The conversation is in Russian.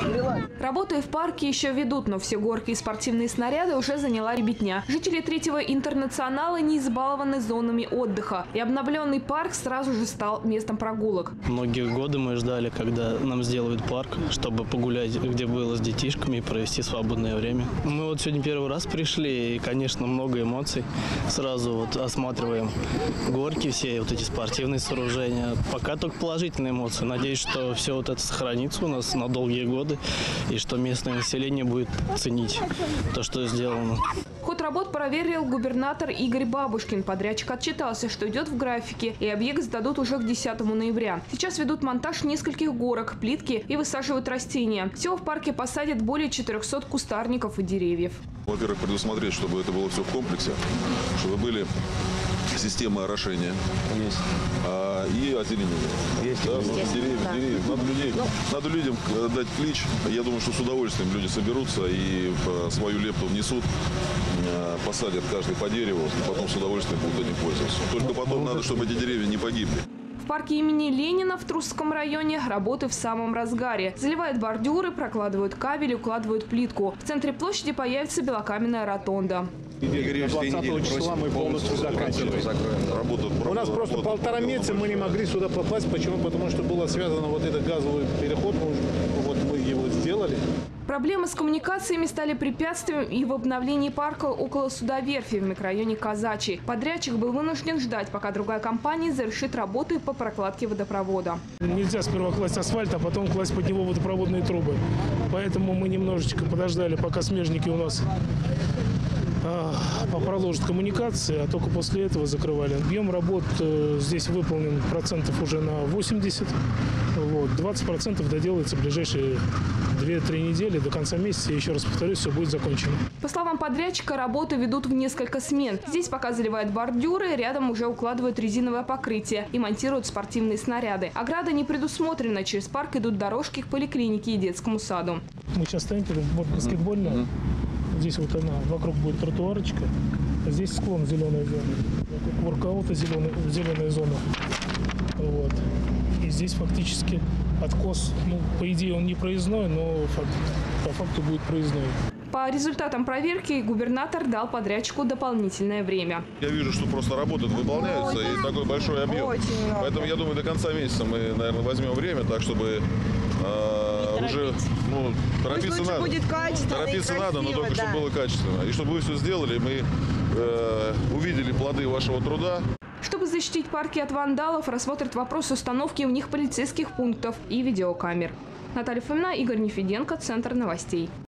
Работы в парке еще ведут, но все горки и спортивные снаряды уже заняла ребятня. Жители Третьего интернационала не избалованы зонами отдыха. И обновленный парк сразу же стал местом прогулок. Многие годы мы ждали, когда нам сделают парк, чтобы погулять, где было с детишками и провести свободное время. Мы вот сегодня первый раз пришли, и, конечно, много эмоций. Сразу вот осматриваем горки, все вот эти спортивные сооружения. Пока только положительные эмоции. Надеюсь, что все вот это сохранится у нас на долгие годы, и что местное население будет ценить то, что сделано. Ход работ проверил губернатор Игорь Бабушкин. Подрядчик отчитался, что идет в графике, и объект сдадут уже к 10 ноября. Сейчас ведут монтаж нескольких горок, плитки и высаживают растения. Всего в парке посадят более 400 кустарников и деревьев. Во-первых, предусмотреть, чтобы это было все в комплексе, чтобы были системы орошения и озеленения. Деревьев. Надо людям дать клич. Я думаю, что с удовольствием люди соберутся и свою лепту внесут, посадят каждый по дереву, и потом с удовольствием будут этим пользоваться. Только потом надо, чтобы эти деревья не погибли. В парке имени Ленина в Трусском районе работы в самом разгаре. Заливают бордюры, прокладывают кабель, укладывают плитку. В центре площади появится белокаменная ротонда. 20 числа мы полностью заканчиваем. У нас просто 1,5 месяца мы не могли сюда попасть. Почему? Потому что было связано вот этот газовый переход. Вот мы его сделали. Проблемы с коммуникациями стали препятствием и в обновлении парка около Судоверфи в микрорайоне Казачий. Подрядчик был вынужден ждать, пока другая компания завершит работы по прокладке водопровода. Нельзя сперва класть асфальт, а потом класть под него водопроводные трубы. Поэтому мы немножечко подождали, пока смежники у нас проложат коммуникации, а только после этого закрывали. Объем работ здесь выполнен процентов уже на 80. 20% доделается в ближайшие 2-3 недели. До конца месяца, еще раз повторюсь, все будет закончено. По словам подрядчика, работы ведут в несколько смен. Здесь пока заливают бордюры, рядом уже укладывают резиновое покрытие и монтируют спортивные снаряды. Ограда не предусмотрена, через парк идут дорожки к поликлинике и детскому саду. Мы сейчас стоим, вот баскетбольная. Здесь вот она, вокруг будет тротуарочка. А здесь склон, зеленая зона. Вокруг воркаута зеленая зона. Вот. И здесь фактически откос, по идее он не проездной, но по факту будет проездной. По результатам проверки губернатор дал подрядчику дополнительное время. Я вижу, что просто работы выполняются и такой большой объем. Поэтому я думаю, до конца месяца мы, наверное, возьмем время, так чтобы уже торопиться надо. Будет торопиться надо, но только чтобы было качественно. И чтобы вы все сделали, мы увидели плоды вашего труда. Чтобы защитить парки от вандалов, рассмотрят вопрос установки в них полицейских пунктов и видеокамер. Наталья Фомина, Игорь Нефеденко, Центр новостей.